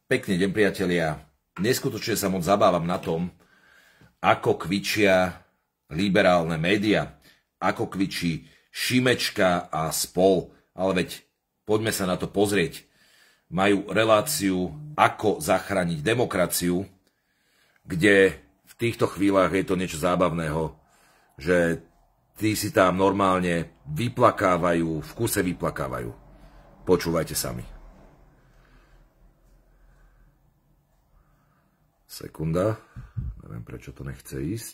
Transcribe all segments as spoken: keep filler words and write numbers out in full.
Pekný deň, priatelia. Neskutočne sa moc zabávam na tom, ako kvičia liberálne médiá, ako kvičí Šimečka a spol. Ale veď, poďme sa na to pozrieť. Majú reláciu, ako zachrániť demokraciu, kde v týchto chvíľach je to niečo zábavného, že tí si tam normálne vyplakávajú, v kuse vyplakávajú. Počúvajte sami. Sekunda. Neviem, prečo to nechce ísť.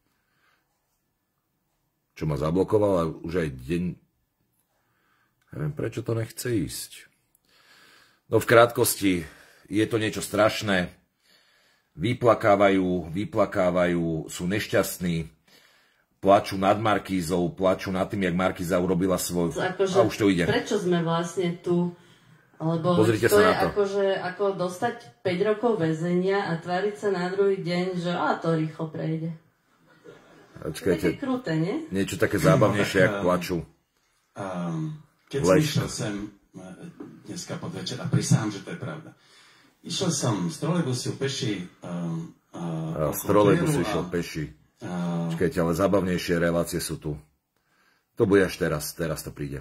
Čo ma zablokoval, ale už aj deň... Neviem, prečo to nechce ísť. No v krátkosti, je to niečo strašné. Vyplakávajú, vyplakávajú, sú nešťastní. Plačú nad Markízou, plačú nad tým, jak Markíza urobila svoj... Akože, a už to ide. Prečo sme vlastne tu? Lebo Pozrite to sa je na to. Akože, ako dostať päť rokov väzenia a tváriť sa na druhý deň, že a to rýchlo prejde. Počkajte, také kruté, nie? Niečo také zábavnejšie, jak plačú. Um, keď som išiel sem dneska podvečer, a prisahám, že to je pravda. Išiel som z trolejbusu peši. Um, uh, z trolejbusu išiel peši. Uh, Počkajte, ale zábavnejšie relácie sú tu. To bude až teraz, teraz to príde.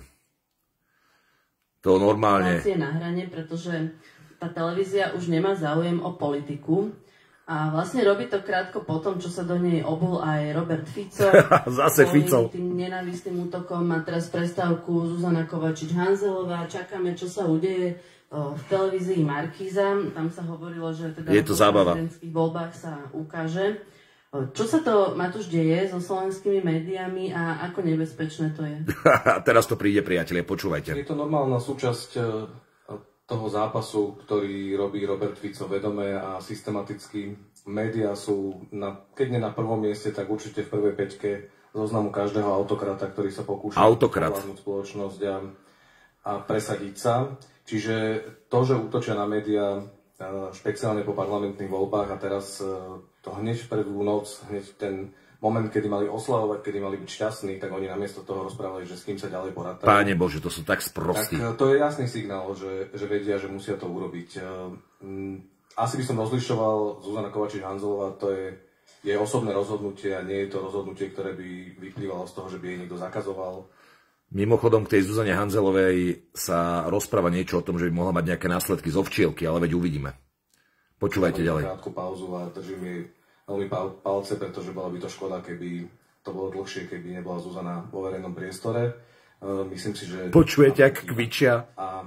To normálne... Relácie na hrane, pretože tá televízia už nemá záujem o politiku. A vlastne robí to krátko po tom, čo sa do nej obul aj Robert Fico. Zase Fico. Tým nenávistným útokom má teraz prestávku Zuzana Kovačič-Hanzelová. Čakáme, čo sa udeje v televízii Markíza. Tam sa hovorilo, že teda je to v prezidentských voľbách sa ukáže. Čo sa to, Matúš, deje so slovenskými médiami a ako nebezpečné to je? Teraz to príde, priatelia, počúvajte. Je to normálna súčasť toho zápasu, ktorý robí Robert Fico vedome a systematicky. Médiá sú, na, keď nie na prvom mieste, tak určite v prvej peťke zoznamu každého autokrata, ktorý sa pokúša ovládnuť spoločnosť a, a presadiť sa. Čiže to, že útočia na médiá, špeciálne po parlamentných voľbách a teraz to hneď v prvú noc, hneď ten moment, kedy mali oslavovať, kedy mali byť šťastní, tak oni namiesto toho rozprávali, že s kým sa ďalej porátajú. Páne Bože, to sú tak sprostí. Tak to je jasný signál, že, že vedia, že musia to urobiť. Asi by som rozlišoval Zuzana Kovačič-Hanzelová, to je jej osobné rozhodnutie a nie je to rozhodnutie, ktoré by vyplývalo z toho, že by jej niekto zakazoval. Mimochodom, k tej Zuzane Hanzelovej sa rozpráva niečo o tom, že by mohla mať nejaké následky z ovčielky, ale veď uvidíme. Počúvajte ďalej. Krátku pauzu a držím jej veľmi palce, pretože bola by to škoda, keby to bolo dlhšie, keby nebola Zuzana vo verejnom priestore. Myslím si, že... Počujete, ak kvičia? A...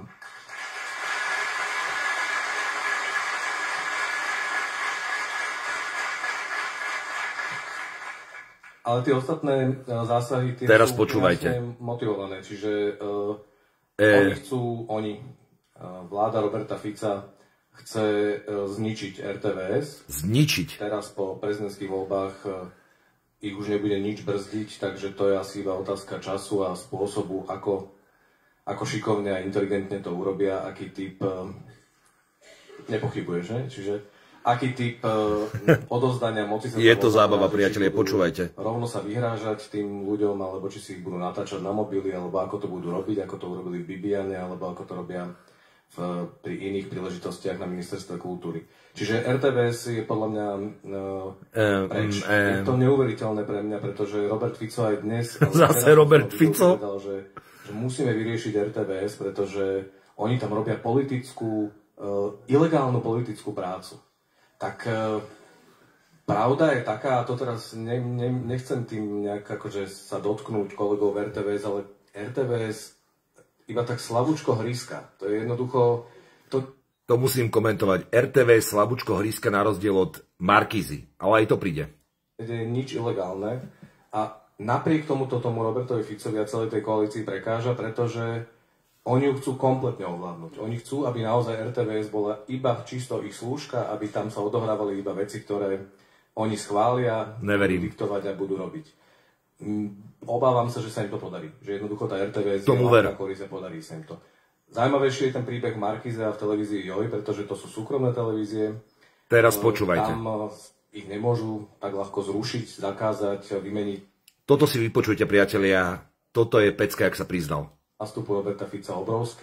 Ale tie ostatné zásahy tie teraz sú počúvajte. Motivované, čiže uh, e... oni chcú, oni, uh, vláda Roberta Fica chce uh, zničiť er té vé es. Zničiť? Teraz po prezidentských voľbách uh, ich už nebude nič brzdiť, takže to je asi iba otázka času a spôsobu, ako, ako šikovne a inteligentne to urobia, aký typ, uh, nepochybuješ, že? Čiže aký typ uh, odovzdania moci sa... Je to zábava, priatelia, počúvajte. Rovno sa vyhrážať tým ľuďom, alebo či si ich budú natáčať na mobily, alebo ako to budú robiť, ako to urobili v Bibiane, alebo ako to robia v, pri iných príležitostiach na ministerstve kultúry. Čiže er té vé es je podľa mňa uh, preč. Um, um, je to neuveriteľné pre mňa, pretože Robert Fico aj dnes... Zase Robert Fico? Povedal, že, že musíme vyriešiť er té vé es, pretože oni tam robia politickú, uh, ilegálnu politickú prácu. Tak e, pravda je taká, a to teraz ne, ne, nechcem tým nejak akože sa dotknúť kolegov v er té vé es, ale er té vé es iba tak slabúčko hryska. To je jednoducho... To, to musím komentovať. er té vé slabúčko hryska na rozdiel od Markízy. Ale aj to príde. Je nič ilegálne a napriek tomuto tomu Robertovi Ficovi a celej tej koalícii prekáža, pretože oni ju chcú kompletne ovládnuť. Oni chcú, aby naozaj er té vé es bola iba čisto ich slúžka, aby tam sa odohrávali iba veci, ktoré oni schvália, Neverím. budú diktovať a budú robiť. Obávam sa, že sa im to podarí. Že jednoducho tá er té vé es Tomu je ako sa podarí sa im to. Zaujímavejšie je ten príbeh Markíze a v televízii Joj, pretože to sú súkromné televízie. Teraz počúvajte. Tam ich nemôžu tak ľahko zrušiť, zakázať, vymeniť. Toto si vypočujte, priatelia. Toto je pecka, jak sa priznal. Nastupu Roberta Fica obrovský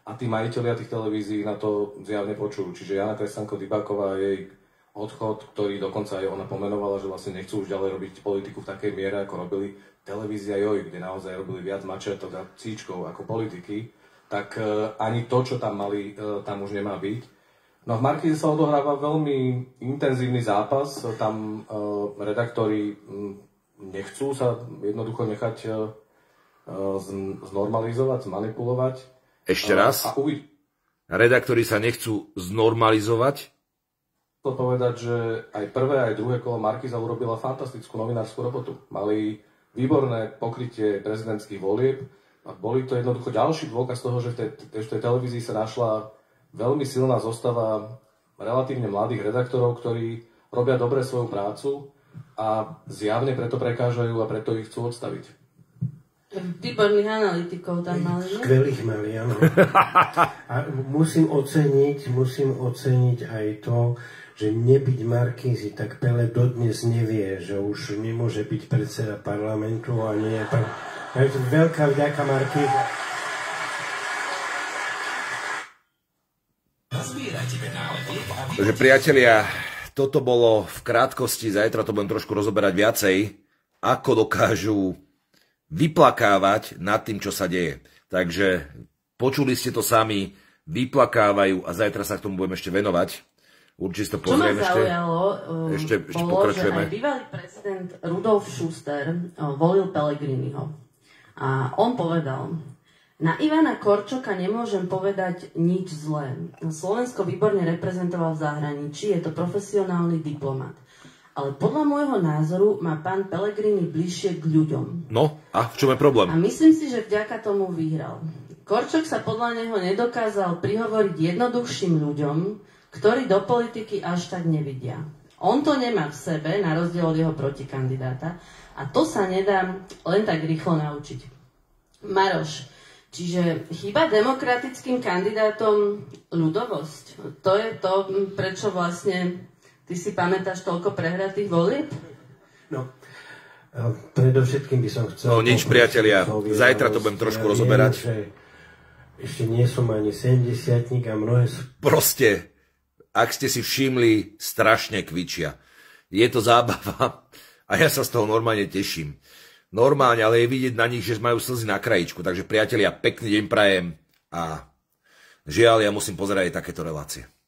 a tí majitelia tých televízií na to zjavne počujú. Čiže Jana Kresťanko-Dybáková, jej odchod, ktorý dokonca aj ona pomenovala, že vlastne nechcú už ďalej robiť politiku v takej miere, ako robili televízia Joj, kde naozaj robili viac mačetok a cíčkov ako politiky, tak uh, ani to, čo tam mali, uh, tam už nemá byť. No v Markíze sa odohráva veľmi intenzívny zápas, tam uh, redaktori um, nechcú sa jednoducho nechať uh, znormalizovať, zmanipulovať. Ešte raz? Uh, a uvi- Redaktori sa nechcú znormalizovať? Chcel povedať, že aj prvé, aj druhé kolo Markíza urobila fantastickú novinárskú robotu. Mali výborné pokrytie prezidentských volieb a boli to jednoducho ďalší dôkaz toho, že v tej, v tej televízii sa našla veľmi silná zostava relatívne mladých redaktorov, ktorí robia dobre svoju prácu a zjavne preto prekážajú a preto ich chcú odstaviť. Výborných analytikov tam mali, ne? Skvelých mali, áno. A musím oceniť, musím oceniť aj to, že nebyť Markízy, tak Pele dodnes nevie, že už nemôže byť predseda parlamentu a nie je par... Veľká vďaka Markíze. Takže priatelia, toto bolo v krátkosti, zajtra to budem trošku rozoberať viacej, ako dokážu vyplakávať nad tým, čo sa deje. Takže počuli ste to sami, vyplakávajú a zajtra sa k tomu budeme ešte venovať. Určite to pozriem ešte. Čo ma zaujalo, ešte, ešte bolo, pokračujeme. že aj bývalý prezident Rudolf Schuster volil Pellegriniho. A on povedal: na Ivana Korčoka nemôžem povedať nič zlé. Slovensko výborne reprezentoval v zahraničí, je to profesionálny diplomat. Ale podľa môjho názoru má pán Pellegrini bližšie k ľuďom. No, a v čom je problém? A myslím si, že vďaka tomu vyhral. Korčok sa podľa neho nedokázal prihovoriť jednoduchším ľuďom, ktorí do politiky až tak nevidia. On to nemá v sebe, na rozdiel od jeho protikandidáta, a to sa nedá len tak rýchlo naučiť. Maroš, čiže chýba demokratickým kandidátom ľudovosť. To je to, prečo vlastne ty si pamätáš toľko prehratých volieb? No, predovšetkým by som chcel... No nič, priatelia, zajtra to budem trošku ja rozoberať. Viem, že ešte nie som ani sedemdesiatnik a mnohé... Proste, ak ste si všimli, strašne kvičia. Je to zábava a ja sa z toho normálne teším. Normálne, ale je vidieť na nich, že majú slzy na krajičku. Takže priatelia, pekný deň prajem a žiaľ, ja musím pozerať aj takéto relácie.